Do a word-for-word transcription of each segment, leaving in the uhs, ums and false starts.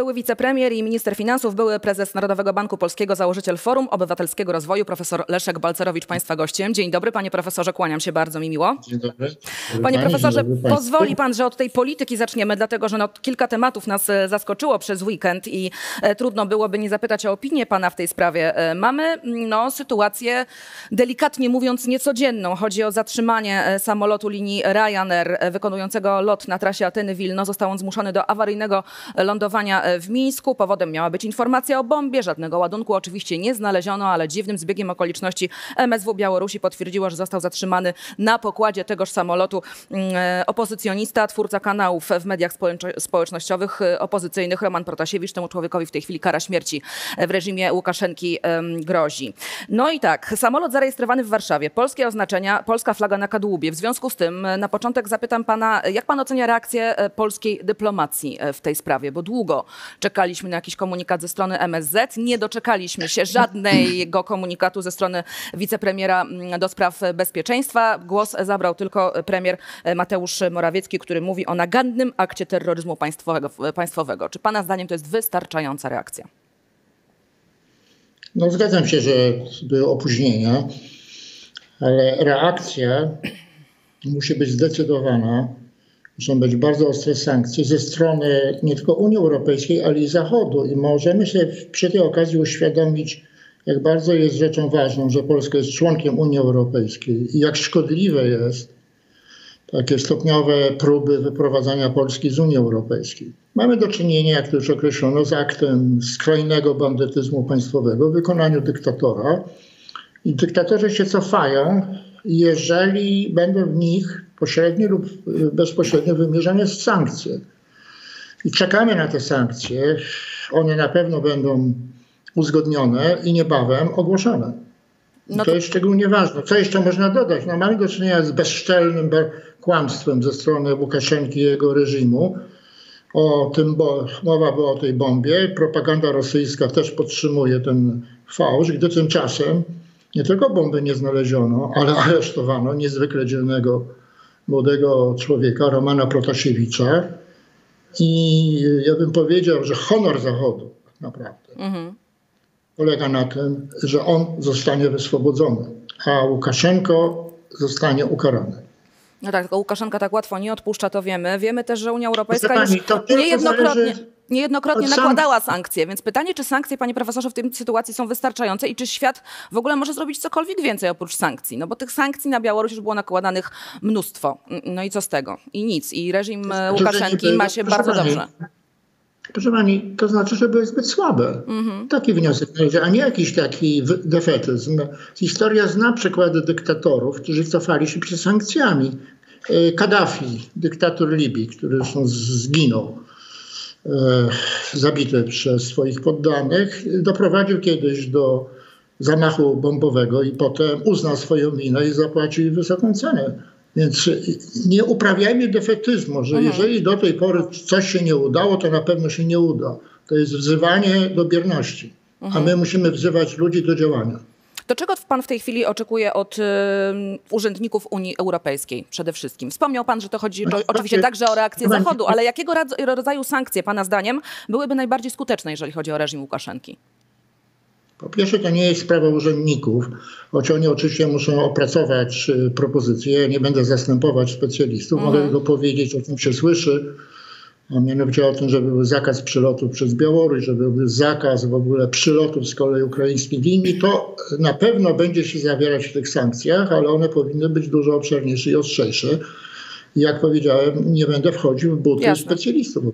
Były wicepremier i minister finansów, były prezes Narodowego Banku Polskiego, założyciel Forum Obywatelskiego Rozwoju, profesor Leszek Balcerowicz, państwa gościem. Dzień dobry, panie profesorze, kłaniam się bardzo, mi miło. Dzień dobry. Dobry panie pani, profesorze, dobry pozwoli pan, że od tej polityki zaczniemy, dlatego że no, kilka tematów nas zaskoczyło przez weekend i e, trudno byłoby nie zapytać o opinię pana w tej sprawie. E, mamy no, sytuację, delikatnie mówiąc, niecodzienną. Chodzi o zatrzymanie e, samolotu linii Ryanair e, wykonującego lot na trasie Ateny-Wilno. Został on zmuszony do awaryjnego lądowania w Mińsku. Powodem miała być informacja o bombie. Żadnego ładunku oczywiście nie znaleziono, ale dziwnym zbiegiem okoliczności M S W Białorusi potwierdziło, że został zatrzymany na pokładzie tegoż samolotu e, opozycjonista, twórca kanałów w mediach społecznościowych e, opozycyjnych Roman Protasiewicz. Temu człowiekowi w tej chwili kara śmierci w reżimie Łukaszenki e, grozi. No i tak, samolot zarejestrowany w Warszawie, polskie oznaczenia, polska flaga na kadłubie. W związku z tym e, na początek zapytam pana, jak pan ocenia reakcję e, polskiej dyplomacji e, w tej sprawie, bo długo czekaliśmy na jakiś komunikat ze strony M S Z, nie doczekaliśmy się żadnego komunikatu ze strony wicepremiera do spraw bezpieczeństwa. Głos zabrał tylko premier Mateusz Morawiecki, który mówi o nagannym akcie terroryzmu państwowego. państwowego. Czy pana zdaniem to jest wystarczająca reakcja? No zgadzam się, że były opóźnienia, ale reakcja musi być zdecydowana. Muszą być bardzo ostre sankcje ze strony nie tylko Unii Europejskiej, ale i Zachodu. I możemy sobie przy tej okazji uświadomić, jak bardzo jest rzeczą ważną, że Polska jest członkiem Unii Europejskiej i jak szkodliwe jest takie stopniowe próby wyprowadzania Polski z Unii Europejskiej. Mamy do czynienia, jak to już określono, z aktem skrajnego bandytyzmu państwowego w wykonaniu dyktatora. I dyktatorzy się cofają, jeżeli będą w nich pośrednio lub bezpośrednio wymierzane sankcje. I czekamy na te sankcje. One na pewno będą uzgodnione i niebawem ogłoszone. No to... to jest szczególnie ważne. Co jeszcze można dodać? No, mamy do czynienia z bezczelnym kłamstwem ze strony Łukaszenki i jego reżimu. O tym, bo mowa była o tej bombie. Propaganda rosyjska też podtrzymuje ten fałsz, gdy tymczasem nie tylko bomby nie znaleziono, ale aresztowano niezwykle dzielnego młodego człowieka, Romana Protasiewicza. I ja bym powiedział, że honor Zachodu tak naprawdę mhm. polega na tym, że on zostanie wyswobodzony, a Łukaszenko zostanie ukarany. No tak, tylko Łukaszenka tak łatwo nie odpuszcza, to wiemy. Wiemy też, że Unia Europejska pani, już niejednokrotnie, niejednokrotnie nakładała sankcje. Więc pytanie, czy sankcje, panie profesorze, w tej sytuacji są wystarczające i czy świat w ogóle może zrobić cokolwiek więcej oprócz sankcji? No bo tych sankcji na Białoruś już było nakładanych mnóstwo. No i co z tego? I nic. I reżim Łukaszenki ma się bardzo dobrze. Proszę pani, to znaczy, że były zbyt słabe. Mhm. Taki wniosek należy, a nie jakiś taki defetyzm. Historia zna przykłady dyktatorów, którzy cofali się przed sankcjami. Kaddafi, dyktator Libii, który zresztą zginął, e, zabity przez swoich poddanych, doprowadził kiedyś do zamachu bombowego i potem uznał swoją winę i zapłacił wysoką cenę. Więc nie uprawiajmy defetyzmu, że mhm. jeżeli do tej pory coś się nie udało, to na pewno się nie uda. To jest wzywanie do bierności, mhm. a my musimy wzywać ludzi do działania. To czego pan w tej chwili oczekuje od y, urzędników Unii Europejskiej przede wszystkim? Wspomniał pan, że to chodzi to, oczywiście także o reakcję Zachodu, ale jakiego rodzaju sankcje pana zdaniem byłyby najbardziej skuteczne, jeżeli chodzi o reżim Łukaszenki? Po pierwsze, to nie jest sprawa urzędników, choć oni oczywiście muszą opracować propozycje. Ja nie będę zastępować specjalistów, mhm. mogę tylko powiedzieć, o czym się słyszy, a mianowicie o tym, żeby był zakaz przylotu przez Białoruś, żeby był zakaz w ogóle przylotów z kolei ukraińskich linii. To na pewno będzie się zawierać w tych sankcjach, ale one powinny być dużo obszerniejsze i ostrzejsze. I jak powiedziałem, nie będę wchodził w buty Jasne. specjalistów.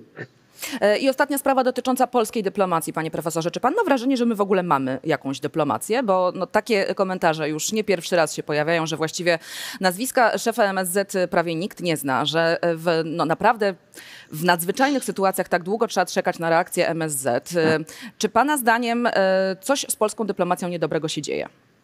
I ostatnia sprawa dotycząca polskiej dyplomacji, panie profesorze. Czy pan ma wrażenie, że my w ogóle mamy jakąś dyplomację? Bo no, takie komentarze już nie pierwszy raz się pojawiają, że właściwie nazwiska szefa M S Z prawie nikt nie zna, że w, no, naprawdę w nadzwyczajnych sytuacjach tak długo trzeba czekać na reakcję M S Z. Czy pana zdaniem coś z polską dyplomacją niedobrego się dzieje?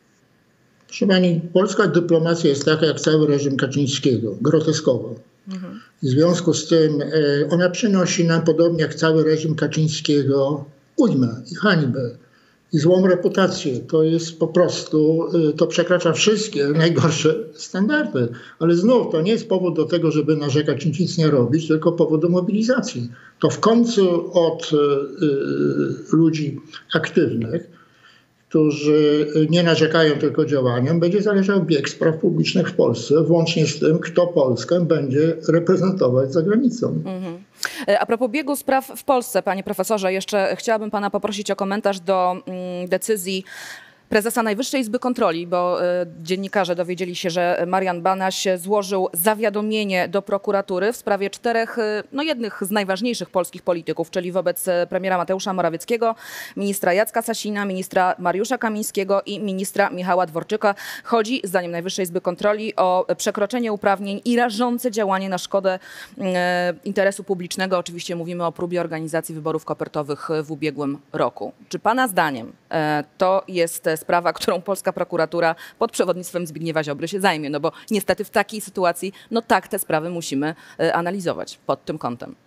Proszę pani, polska dyplomacja jest taka jak cały reżim Kaczyńskiego, groteskowa. Mhm. W związku z tym e, ona przynosi nam, podobnie jak cały reżim Kaczyńskiego, ujmę i hańbę. i złą reputację. To jest po prostu, to przekracza wszystkie najgorsze standardy. Ale znów to nie jest powód do tego, żeby narzekać i nic nie robić, tylko powód do mobilizacji. To w końcu od y, y, ludzi aktywnych, którzy nie narzekają tylko działaniem, będzie zależał bieg spraw publicznych w Polsce, włącznie z tym, kto Polskę będzie reprezentować za granicą. Mhm. A propos biegu spraw w Polsce, panie profesorze, jeszcze chciałabym pana poprosić o komentarz do mm, decyzji prezesa Najwyższej Izby Kontroli, bo y, dziennikarze dowiedzieli się, że Marian Banaś złożył zawiadomienie do prokuratury w sprawie czterech, y, no jednych z najważniejszych polskich polityków, czyli wobec premiera Mateusza Morawieckiego, ministra Jacka Sasina, ministra Mariusza Kamińskiego i ministra Michała Dworczyka. Chodzi, zdaniem Najwyższej Izby Kontroli, o przekroczenie uprawnień i rażące działanie na szkodę y, interesu publicznego. Oczywiście mówimy o próbie organizacji wyborów kopertowych w ubiegłym roku. Czy pana zdaniem y, to jest sprawa, którą polska prokuratura pod przewodnictwem Zbigniewa Ziobry się zajmie? No bo niestety w takiej sytuacji, no tak, te sprawy musimy analizować pod tym kątem.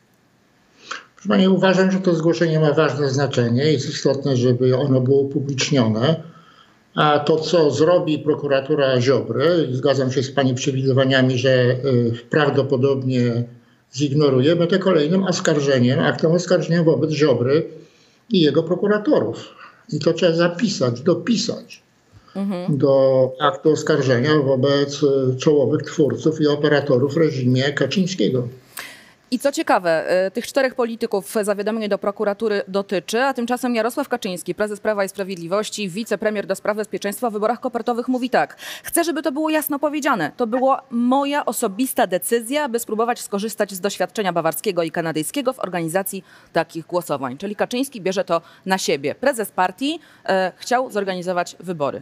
Proszę pani, uważam, że to zgłoszenie ma ważne znaczenie. Jest istotne, żeby ono było upublicznione. A to, co zrobi prokuratura Ziobry, zgadzam się z pani przewidywaniami, że prawdopodobnie zignoruje, będzie kolejnym oskarżeniem, aktem oskarżenia wobec Ziobry i jego prokuratorów. I to trzeba zapisać, dopisać mhm. do aktu oskarżenia wobec czołowych twórców i operatorów w reżimie Kaczyńskiego. I co ciekawe, tych czterech polityków zawiadomienie do prokuratury dotyczy, a tymczasem Jarosław Kaczyński, prezes Prawa i Sprawiedliwości, wicepremier do spraw bezpieczeństwa w wyborach kopertowych, mówi tak: chcę, żeby to było jasno powiedziane. To była moja osobista decyzja, aby spróbować skorzystać z doświadczenia bawarskiego i kanadyjskiego w organizacji takich głosowań. Czyli Kaczyński bierze to na siebie. Prezes partii e, chciał zorganizować wybory.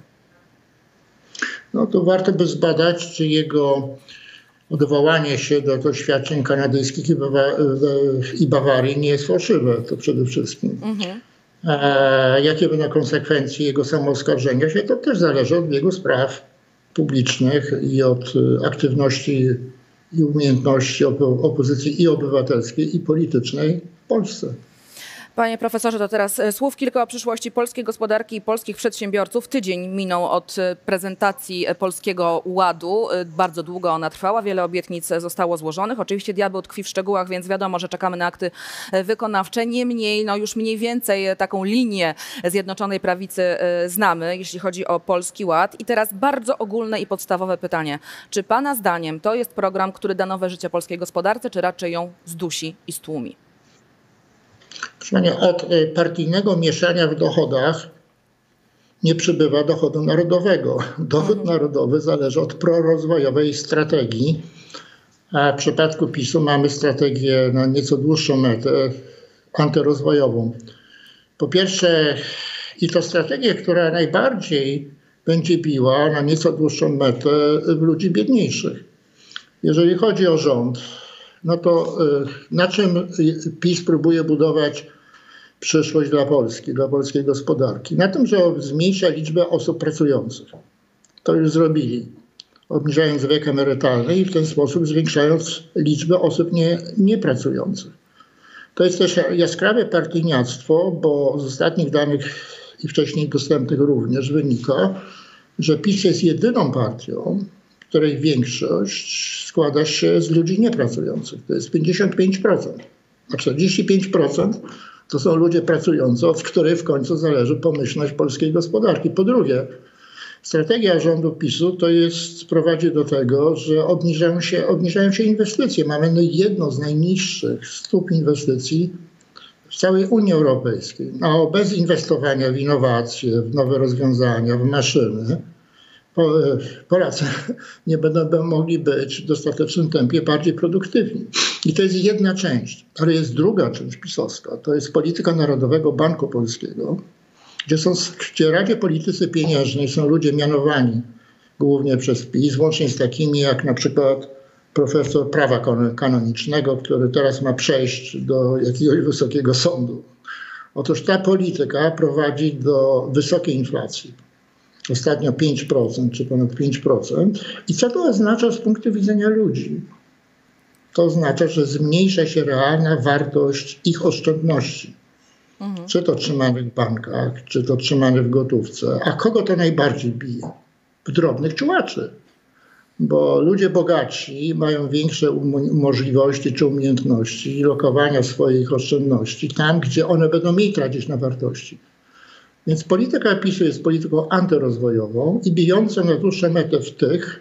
No to warto by zbadać, czy jego odwołanie się do doświadczeń kanadyjskich i, Bawa i Bawarii nie jest fałszywe, to przede wszystkim. Mhm. A jakie będą konsekwencje jego samooskarżenia się, to też zależy od biegu spraw publicznych i od aktywności i umiejętności opo opozycji i obywatelskiej, i politycznej w Polsce. Panie profesorze, to teraz słów kilka o przyszłości polskiej gospodarki i polskich przedsiębiorców. Tydzień minął od prezentacji Polskiego Ładu. Bardzo długo ona trwała, wiele obietnic zostało złożonych. Oczywiście diabeł tkwi w szczegółach, więc wiadomo, że czekamy na akty wykonawcze. Niemniej, no już mniej więcej taką linię Zjednoczonej Prawicy znamy, jeśli chodzi o Polski Ład. I teraz bardzo ogólne i podstawowe pytanie. Czy pana zdaniem to jest program, który da nowe życie polskiej gospodarce, czy raczej ją zdusi i stłumi? Od partyjnego mieszania w dochodach nie przybywa dochodu narodowego. Dochód mhm. narodowy zależy od prorozwojowej strategii, a w przypadku PiSu mamy strategię na nieco dłuższą metę, antyrozwojową. Po pierwsze, i to strategię, która najbardziej będzie biła na nieco dłuższą metę w ludzi biedniejszych. Jeżeli chodzi o rząd, no to na czym PiS próbuje budować przyszłość dla Polski, dla polskiej gospodarki? Na tym, że zmniejsza liczbę osób pracujących. To już zrobili, obniżając wiek emerytalny i w ten sposób zwiększając liczbę osób nie, niepracujących. To jest też jaskrawe partyjniactwo, bo z ostatnich danych i wcześniej dostępnych również wynika, że PiS jest jedyną partią, której większość składa się z ludzi niepracujących. To jest pięćdziesiąt pięć procent. A czterdzieści pięć procent to są ludzie pracujący, od których w końcu zależy pomyślność polskiej gospodarki. Po drugie, strategia rządu PiSu to jest, prowadzi do tego, że obniżają się, obniżają się inwestycje. Mamy jedną z najniższych stóp inwestycji w całej Unii Europejskiej. No, bez inwestowania w innowacje, w nowe rozwiązania, w maszyny, Polacy nie będą mogli być w dostatecznym tempie bardziej produktywni. I to jest jedna część, ale jest druga część pisowska. To jest polityka Narodowego Banku Polskiego, gdzie, są, gdzie Radzie Politycy Pieniężnej są ludzie mianowani głównie przez PiS, łącznie z takimi jak na przykład profesor prawa kanonicznego, który teraz ma przejść do jakiegoś wysokiego sądu. Otóż ta polityka prowadzi do wysokiej inflacji. Ostatnio pięć procent czy ponad pięć procent. I co to oznacza z punktu widzenia ludzi? To oznacza, że zmniejsza się realna wartość ich oszczędności. Mhm. Czy to trzymanych w bankach, czy to trzymanych w gotówce. A kogo to najbardziej bije? W drobnych czułaczy. Bo ludzie bogatsi mają większe um- możliwości czy umiejętności lokowania swoich oszczędności tam, gdzie one będą mniej tracić na wartości. Więc polityka PiSu jest polityką antyrozwojową i bijącą na dłuższą metę w tych,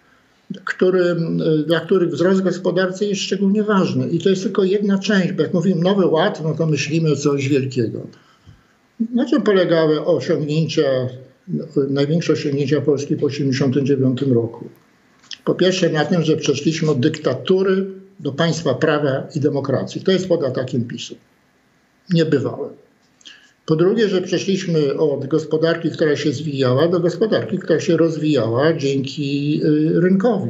którym, dla których wzrost gospodarczy jest szczególnie ważny. I to jest tylko jedna część, bo jak mówimy Nowy Ład, no to myślimy coś wielkiego. Na czym polegały osiągnięcia, największe osiągnięcia Polski po tysiąc dziewięćset osiemdziesiątym dziewiątym roku? Po pierwsze na tym, że przeszliśmy od dyktatury do państwa prawa i demokracji. To jest pod atakiem PiSu. Niebywałe. Po drugie, że przeszliśmy od gospodarki, która się zwijała, do gospodarki, która się rozwijała dzięki rynkowi.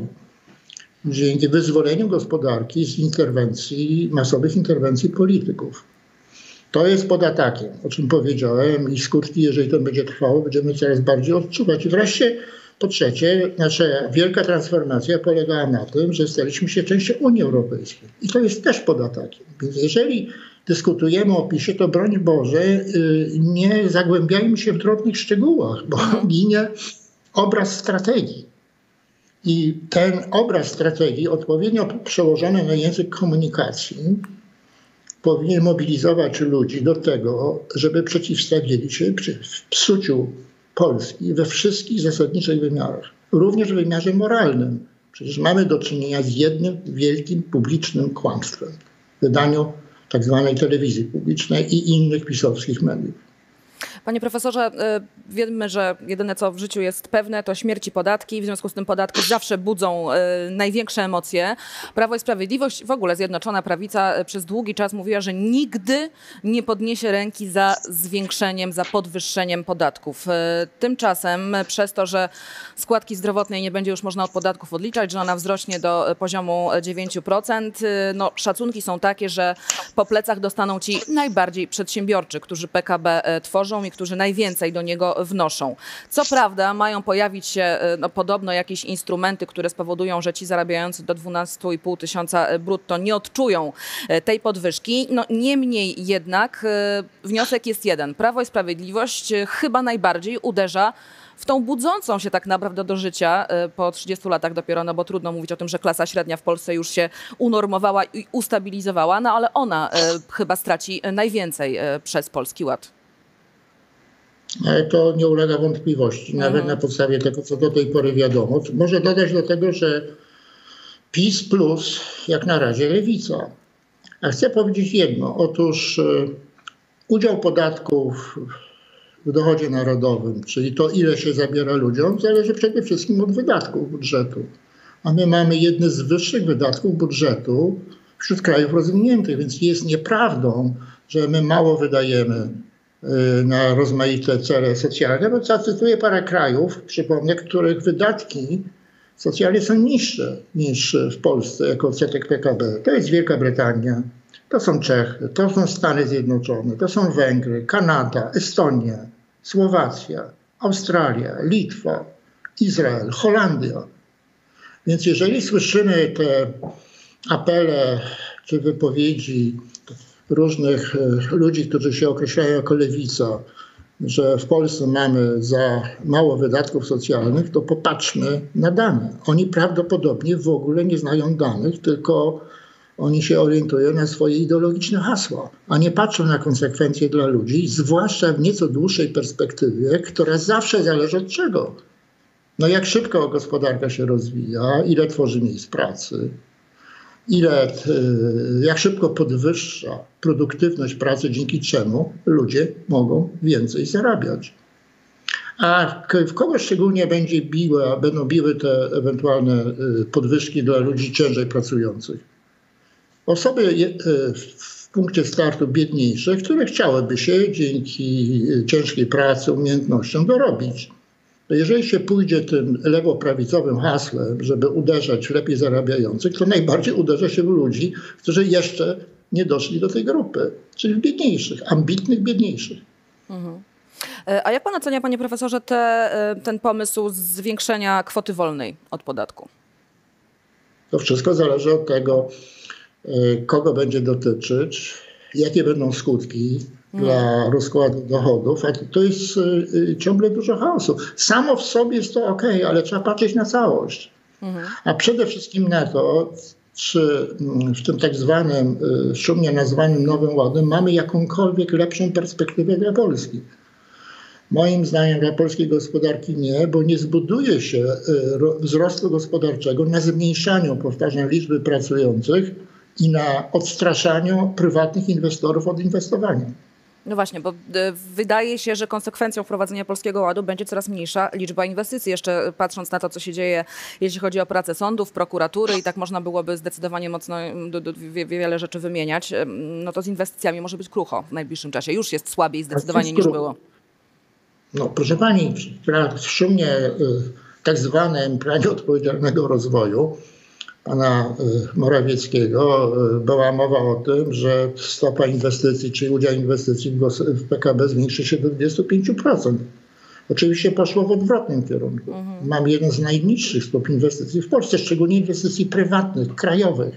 Dzięki wyzwoleniu gospodarki z interwencji, masowych interwencji polityków. To jest pod atakiem, o czym powiedziałem, i skutki, jeżeli to będzie trwało, będziemy coraz bardziej odczuwać. I wreszcie, po trzecie, nasza wielka transformacja polegała na tym, że staliśmy się częścią Unii Europejskiej. I to jest też pod atakiem. Więc jeżeli dyskutujemy o PiSie, to broń Boże, nie zagłębiajmy się w drobnych szczegółach, bo ginie obraz strategii. I ten obraz strategii, odpowiednio przełożony na język komunikacji, powinien mobilizować ludzi do tego, żeby przeciwstawili się psuciu Polski we wszystkich zasadniczych wymiarach. Również w wymiarze moralnym. Przecież mamy do czynienia z jednym wielkim publicznym kłamstwem w wydaniu tak zwanej telewizji publicznej i innych pisowskich mediów. Panie profesorze, wiemy, że jedyne co w życiu jest pewne, to śmierć i podatki. W związku z tym podatki zawsze budzą największe emocje. Prawo i Sprawiedliwość, w ogóle Zjednoczona Prawica przez długi czas mówiła, że nigdy nie podniesie ręki za zwiększeniem, za podwyższeniem podatków. Tymczasem przez to, że składki zdrowotnej nie będzie już można od podatków odliczać, że ona wzrośnie do poziomu dziewięć procent, no, szacunki są takie, że po plecach dostaną ci najbardziej przedsiębiorczy, którzy P K B tworzą i którzy najwięcej do niego wnoszą. Co prawda mają pojawić się no, podobno jakieś instrumenty, które spowodują, że ci zarabiający do dwunastu i pół tysiąca brutto nie odczują tej podwyżki. No, niemniej jednak wniosek jest jeden. Prawo i Sprawiedliwość chyba najbardziej uderza w tą budzącą się tak naprawdę do życia po trzydziestu latach dopiero, no bo trudno mówić o tym, że klasa średnia w Polsce już się unormowała i ustabilizowała, no ale ona chyba straci najwięcej przez Polski Ład. Ale to nie ulega wątpliwości, nawet mhm. na podstawie tego, co do tej pory wiadomo. Może dodać do tego, że PiS plus jak na razie lewica. A chcę powiedzieć jedno. Otóż udział podatków w dochodzie narodowym, czyli to, ile się zabiera ludziom, zależy przede wszystkim od wydatków budżetu. A my mamy jedne z wyższych wydatków budżetu wśród krajów rozwiniętych, więc jest nieprawdą, że my mało wydajemy na rozmaite cele socjalne, bo zacytuję parę krajów, przypomnę, których wydatki socjalne są niższe niż w Polsce jako odsetek P K B. To jest Wielka Brytania, to są Czechy, to są Stany Zjednoczone, to są Węgry, Kanada, Estonia, Słowacja, Australia, Litwa, Izrael, Holandia. Więc jeżeli słyszymy te apele czy wypowiedzi różnych ludzi, którzy się określają jako lewica, że w Polsce mamy za mało wydatków socjalnych, to popatrzmy na dane. Oni prawdopodobnie w ogóle nie znają danych, tylko oni się orientują na swoje ideologiczne hasła, a nie patrzą na konsekwencje dla ludzi, zwłaszcza w nieco dłuższej perspektywie, która zawsze zależy od czego? No jak szybko gospodarka się rozwija, ile tworzy miejsc pracy, ile, jak szybko podwyższa produktywność pracy, dzięki czemu ludzie mogą więcej zarabiać. A w kogo szczególnie będzie biła, będą biły te ewentualne podwyżki dla ludzi ciężej pracujących? Osoby w punkcie startu biedniejsze, które chciałyby się dzięki ciężkiej pracy, umiejętnościom dorobić. Jeżeli się pójdzie tym lewoprawicowym hasłem, żeby uderzać w lepiej zarabiających, to najbardziej uderza się w ludzi, którzy jeszcze nie doszli do tej grupy, czyli biedniejszych, ambitnych biedniejszych. Mhm. A jak pan ocenia, panie profesorze, te, ten pomysł zwiększenia kwoty wolnej od podatku? To wszystko zależy od tego, kogo będzie dotyczyć, jakie będą skutki dla rozkładu dochodów, a to jest ciągle dużo chaosu. Samo w sobie jest to ok, ale trzeba patrzeć na całość. Mhm. A przede wszystkim na to, czy w tym tak zwanym, szumnie nazwanym Nowym Ładem mamy jakąkolwiek lepszą perspektywę dla Polski. Moim zdaniem dla polskiej gospodarki nie, bo nie zbuduje się wzrostu gospodarczego na zmniejszaniu, powtarzam, liczby pracujących i na odstraszaniu prywatnych inwestorów od inwestowania. No właśnie, bo wydaje się, że konsekwencją wprowadzenia Polskiego Ładu będzie coraz mniejsza liczba inwestycji. Jeszcze patrząc na to, co się dzieje, jeśli chodzi o pracę sądów, prokuratury i tak można byłoby zdecydowanie mocno do, do, wiele rzeczy wymieniać, no to z inwestycjami może być krucho w najbliższym czasie. Już jest słabiej zdecydowanie niż było. No proszę pani, w szumnie tak zwanym planie odpowiedzialnego rozwoju pana Morawieckiego była mowa o tym, że stopa inwestycji, czy udział inwestycji w P K B zwiększy się do dwudziestu pięciu procent. Oczywiście poszło w odwrotnym kierunku. Mhm. Mamy jeden z najniższych stóp inwestycji w Polsce, szczególnie inwestycji prywatnych, krajowych,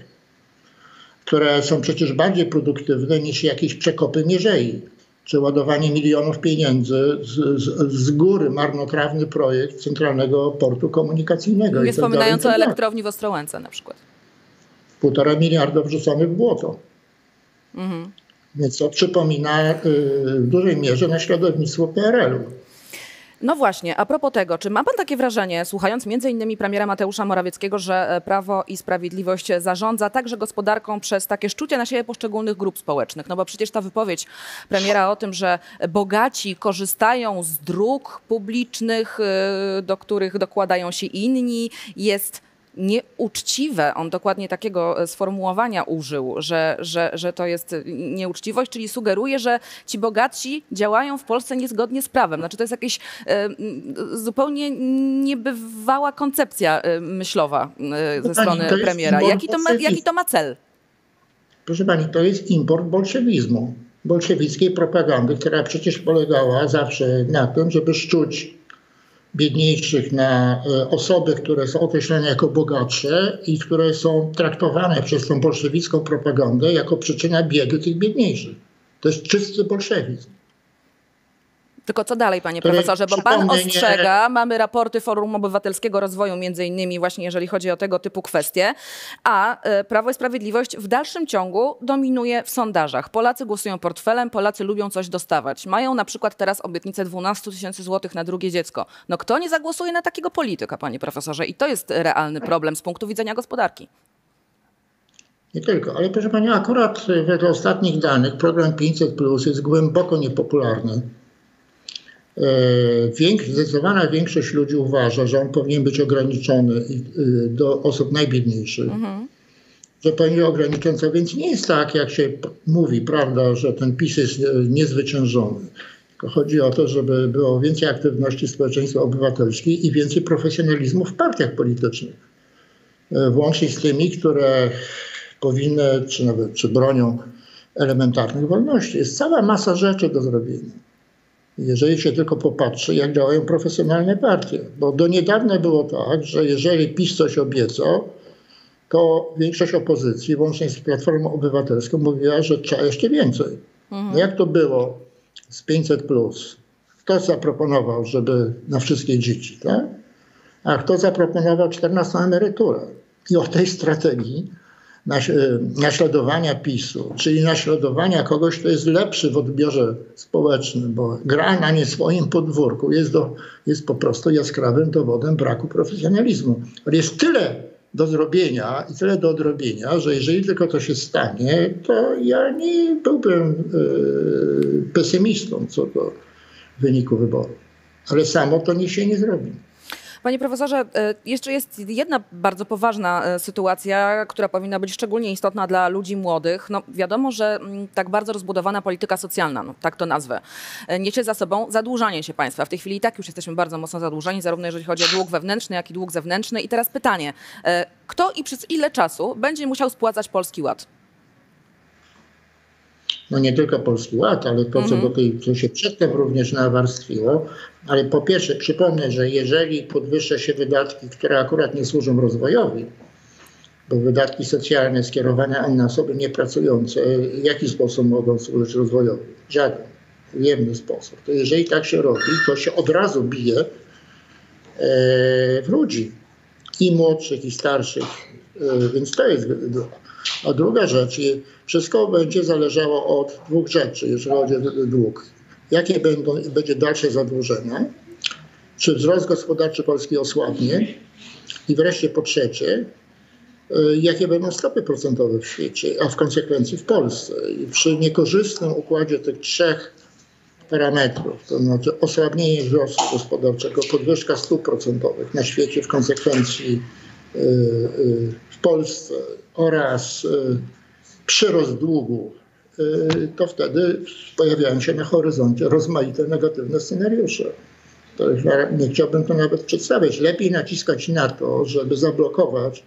które są przecież bardziej produktywne niż jakieś przekopy mierzei, czy ładowanie milionów pieniędzy z, z, z góry, marnotrawny projekt Centralnego Portu Komunikacyjnego. Nie wspominając o elektrowni w Ostrołęce na przykład. Półtora miliarda wrzuconych w błoto. Mhm. Więc to przypomina y, w dużej mierze naśladownictwo P R L-u. No właśnie, a propos tego, czy ma pan takie wrażenie, słuchając między innymi premiera Mateusza Morawieckiego, że Prawo i Sprawiedliwość zarządza także gospodarką przez takie szczucie na siebie poszczególnych grup społecznych? No bo przecież ta wypowiedź premiera o tym, że bogaci korzystają z dróg publicznych, do których dokładają się inni, jest nieuczciwe. On dokładnie takiego sformułowania użył, że, że, że to jest nieuczciwość, czyli sugeruje, że ci bogaci działają w Polsce niezgodnie z prawem. Znaczy to jest jakaś e, zupełnie niebywała koncepcja e, myślowa e, ze strony premiera. Jaki to, ma, jaki to ma cel? Proszę pani, to jest import bolszewizmu, bolszewickiej propagandy, która przecież polegała zawsze na tym, żeby szczuć biedniejszych na osoby, które są określone jako bogatsze i które są traktowane przez tą bolszewicką propagandę jako przyczyna biedy tych biedniejszych. To jest czysty bolszewizm. Tylko co dalej, panie profesorze, bo pan ostrzega, mamy raporty Forum Obywatelskiego Rozwoju, między innymi właśnie jeżeli chodzi o tego typu kwestie, a Prawo i Sprawiedliwość w dalszym ciągu dominuje w sondażach. Polacy głosują portfelem, Polacy lubią coś dostawać. Mają na przykład teraz obietnicę dwunastu tysięcy złotych na drugie dziecko. No kto nie zagłosuje na takiego polityka, panie profesorze? I to jest realny problem z punktu widzenia gospodarki. Nie tylko, ale proszę pani, akurat wedle ostatnich danych program pięćset plus jest głęboko niepopularny. Większość, zdecydowana większość ludzi uważa, że on powinien być ograniczony do osób najbiedniejszych. Mhm. Że powinien być ograniczony, więc nie jest tak, jak się mówi, prawda, że ten PiS jest niezwyciężony. Tylko chodzi o to, żeby było więcej aktywności społeczeństwa obywatelskiej i więcej profesjonalizmu w partiach politycznych. Włącznie z tymi, które powinny, czy nawet czy bronią elementarnych wolności. Jest cała masa rzeczy do zrobienia. Jeżeli się tylko popatrzy, jak działają profesjonalne partie. Bo do niedawna było tak, że jeżeli PiS coś obiecał, to większość opozycji, włącznie z Platformą Obywatelską, mówiła, że trzeba jeszcze więcej. Mhm. No jak to było z pięćset plus? Kto zaproponował, żeby na wszystkie dzieci, tak? A kto zaproponował czternastą emeryturę? I o tej strategii naśladowania PiSu, czyli naśladowania kogoś, kto jest lepszy w odbiorze społecznym, bo gra na nie swoim podwórku, jest, do, jest po prostu jaskrawym dowodem braku profesjonalizmu. Ale jest tyle do zrobienia i tyle do odrobienia, że jeżeli tylko to się stanie, to ja nie byłbym yy, pesymistą co do wyniku wyborów. Ale samo to nie się nie zrobi. Panie profesorze, jeszcze jest jedna bardzo poważna sytuacja, która powinna być szczególnie istotna dla ludzi młodych. No, wiadomo, że tak bardzo rozbudowana polityka socjalna, no, tak to nazwę, niesie za sobą zadłużanie się państwa. W tej chwili i tak już jesteśmy bardzo mocno zadłużeni, zarówno jeżeli chodzi o dług wewnętrzny, jak i dług zewnętrzny. I teraz pytanie, kto i przez ile czasu będzie musiał spłacać Polski Ład? No nie tylko Polski Ład, ale to, co, do tej, co się przedtem również nawarstwiło. Ale po pierwsze przypomnę, że jeżeli podwyższa się wydatki, które akurat nie służą rozwojowi, bo wydatki socjalne skierowane na osoby niepracujące w jaki sposób mogą służyć rozwojowi? Żaden. Ujemny sposób. To jeżeli tak się robi, to się od razu bije w ludzi, i młodszych, i starszych, więc to jest. A druga rzecz, wszystko będzie zależało od dwóch rzeczy, jeżeli chodzi o dług. Jakie będą, będzie dalsze zadłużenie, czy wzrost gospodarczy Polski osłabnie i wreszcie po trzecie, jakie będą stopy procentowe w świecie, a w konsekwencji w Polsce. I przy niekorzystnym układzie tych trzech parametrów, to znaczy osłabienie wzrostu gospodarczego, podwyżka stóp procentowych na świecie, w konsekwencji yy, yy, w Polsce oraz yy, przyrost długu, yy, to wtedy pojawiają się na horyzoncie rozmaite negatywne scenariusze. To nie chciałbym to nawet przedstawiać. Lepiej naciskać na to, żeby zablokować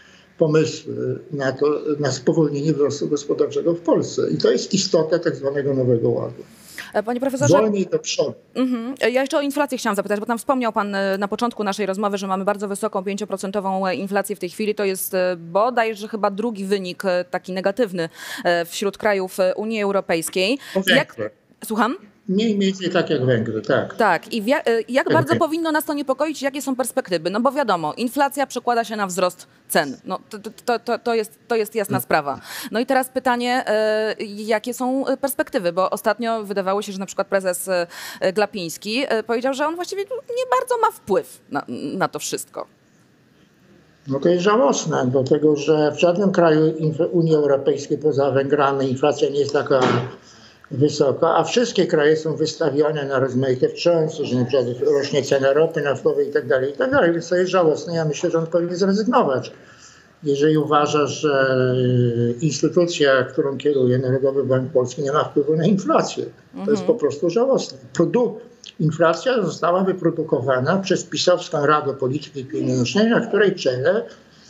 pomysły na to, na spowolnienie wzrostu gospodarczego w Polsce. I to jest istota tak zwanego Nowego Ładu. Panie profesorze, wolniej do przodu. Mhm. Ja jeszcze o inflację chciałam zapytać, bo tam wspomniał pan na początku naszej rozmowy, że mamy bardzo wysoką pięcioprocentową inflację w tej chwili. To jest bodajże chyba drugi wynik taki negatywny wśród krajów Unii Europejskiej. Jak... Słucham? Mniej więcej tak jak Węgry, tak. Tak. I jak, jak bardzo powinno nas to niepokoić? Jakie są perspektywy? No bo wiadomo, inflacja przekłada się na wzrost cen. No, to, to, to, to, jest, to jest jasna sprawa. No i teraz pytanie, jakie są perspektywy? Bo ostatnio wydawało się, że na przykład prezes Glapiński powiedział, że on właściwie nie bardzo ma wpływ na, na to wszystko. No to jest żałosne, dlatego że w żadnym kraju Unii Europejskiej poza Węgrami inflacja nie jest taka wysoko, a wszystkie kraje są wystawione na rozmaite wstrząsy, że na przykład rośnie cena ropy naftowej i tak dalej, i tak dalej, więc to jest żałosne. Ja myślę, że on powinien zrezygnować. Jeżeli uważa, że instytucja, którą kieruje Narodowy Bank Polski, nie ma wpływu na inflację. To mhm. jest po prostu żałosne. Produ- Inflacja została wyprodukowana przez pisowską Radę Polityki Pieniężnej, na której czele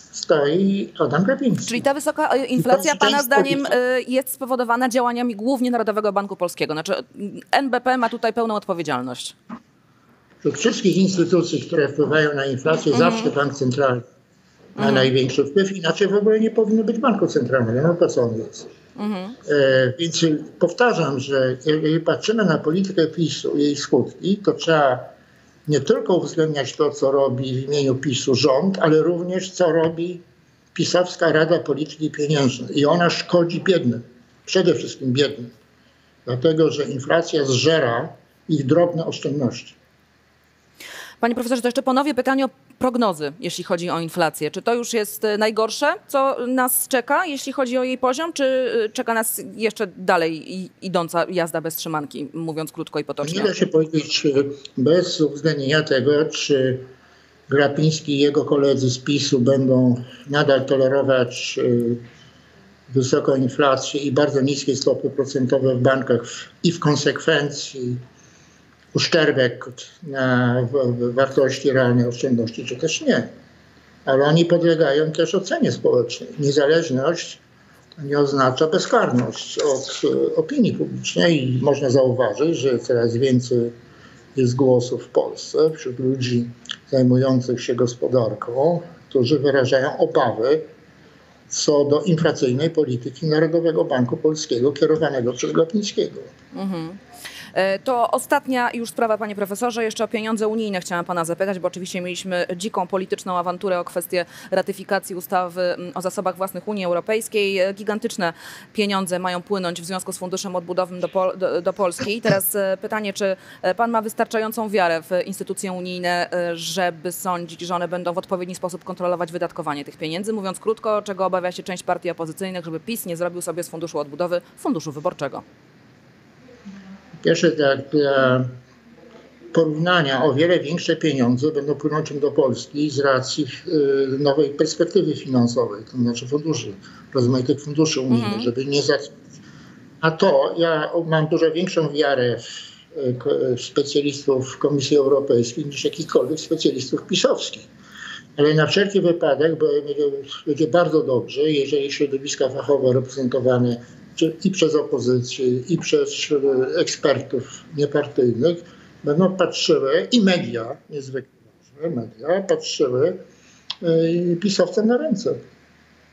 stoi Adam Glapiński. Czyli ta wysoka inflacja pana zdaniem jest spowodowana działaniami głównie Narodowego Banku Polskiego. Znaczy N B P ma tutaj pełną odpowiedzialność. Wśród wszystkich instytucji, które wpływają na inflację, mm. zawsze Bank Centralny ma mm. największy wpływ. Inaczej w ogóle nie powinno być Banku Centralnego. No po co on jest? Mm. E, więc powtarzam, że jeżeli patrzymy na politykę PiSu i jej skutki, to trzeba nie tylko uwzględniać to, co robi w imieniu PiSu rząd, ale również co robi pisowska Rada Polityki Pieniężnej. I ona szkodzi biednym, przede wszystkim biednym, dlatego że inflacja zżera ich drobne oszczędności. Panie profesorze, to jeszcze ponownie pytanie o prognozy, jeśli chodzi o inflację. Czy to już jest najgorsze, co nas czeka, jeśli chodzi o jej poziom, czy czeka nas jeszcze dalej idąca jazda bez trzymanki, mówiąc krótko i potocznie? Nie da się powiedzieć bez uwzględnienia tego, czy Glapiński i jego koledzy z PiSu będą nadal tolerować wysoką inflację i bardzo niskie stopy procentowe w bankach i w konsekwencji uszczerbek na wartości realnej oszczędności, czy też nie. Ale oni podlegają też ocenie społecznej. Niezależność to nie oznacza bezkarność od opinii publicznej i można zauważyć, że coraz więcej jest głosów w Polsce wśród ludzi zajmujących się gospodarką, którzy wyrażają obawy co do inflacyjnej polityki Narodowego Banku Polskiego kierowanego przez Glapińskiego. Mhm. To ostatnia już sprawa, panie profesorze. Jeszcze o pieniądze unijne chciałam pana zapytać, bo oczywiście mieliśmy dziką polityczną awanturę o kwestię ratyfikacji ustawy o zasobach własnych Unii Europejskiej. Gigantyczne pieniądze mają płynąć w związku z Funduszem Odbudowym do, Pol- do, do Polski. I teraz pytanie, czy pan ma wystarczającą wiarę w instytucje unijne, żeby sądzić, że one będą w odpowiedni sposób kontrolować wydatkowanie tych pieniędzy? Mówiąc krótko, czego obawia się część partii opozycyjnych, żeby PiS nie zrobił sobie z Funduszu Odbudowy funduszu wyborczego? Pierwsze, tak, dla porównania, o wiele większe pieniądze będą płynąć do Polski z racji y, nowej perspektywy finansowej, to znaczy funduszy, rozmaitych funduszy unijnych, mm. żeby nie za... A to ja mam dużo większą wiarę w, w specjalistów Komisji Europejskiej niż jakichkolwiek specjalistów pisowskich. Ale na wszelki wypadek, bo będzie, będzie bardzo dobrze, jeżeli środowiska fachowe reprezentowane i przez opozycję, i przez ekspertów niepartyjnych będą patrzyły, i media, niezwykle ważne media, patrzyły pisowcom na ręce.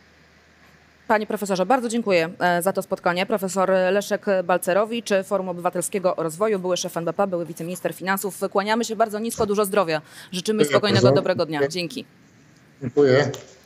Panie profesorze, bardzo dziękuję za to spotkanie. Profesor Leszek Balcerowicz, Forum Obywatelskiego Rozwoju, były szef N B P, były wiceminister finansów. Kłaniamy się bardzo nisko, dużo zdrowia. Życzymy spokojnego, dobrego dnia. Dzięki. Dziękuję.